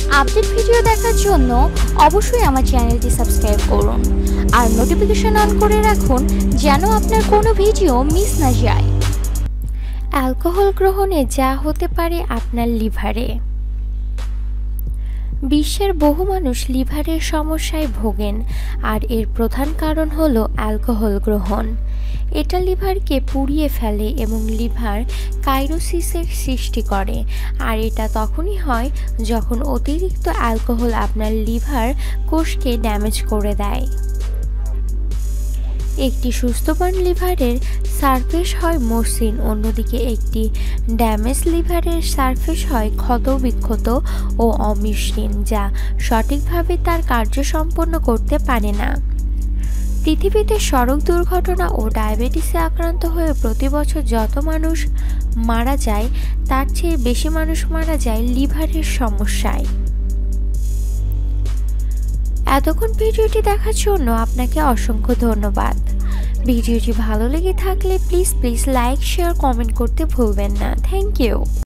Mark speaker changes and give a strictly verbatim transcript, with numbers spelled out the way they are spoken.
Speaker 1: Update video দেখার জন্য অবশ্যই আমার চ্যানেলটি সাবস্ক্রাইব করুন আর নোটিফিকেশন অন করে রাখুন যেন আপনার কোনো ভিডিও মিস না যায়। অ্যালকোহল গ্রহণে যা হতে পারে আপনার লিভারে। বিশ্বের বহু মানুষ লিভারের সমস্যায় ভোগেন আর এর প্রধান কারণ হলো অ্যালকোহল গ্রহণ। এটা লিভারকে পুড়িয়ে ফেলে এবং লিভার কাইরোসিসের সৃষ্টি করে, আর এটা তখনই হয় যখন অতিরিক্ত অ্যালকোহল আপনার লিভার কোষকে ড্যামেজ করে দেয়। একটি সুস্থবান লিভারের সারফেস হয় মসৃণ, অন্যদিকে একটি ড্যামেজ লিভারের সারফেস হয় ক্ষতবিক্ষত ও অমসৃণ, যা সঠিকভাবে তার কার্য সম্পন্ন করতে পারে না। পৃথিবীতে সড়ক দুর্ঘটনা ও ডায়াবেটিসে আক্রান্ত হয়ে প্রতি বছর যত মানুষ মারা যায় তার চেয়ে বেশি মানুষ মারা যায় লিভারের সমস্যায়। এতক্ষণ ভিডিওটি দেখার জন্য আপনাকে অসংখ্য ধন্যবাদ। ভিডিওটি ভালো লেগে থাকলে please please like share comment করতে ভুলবেন না। Thank you.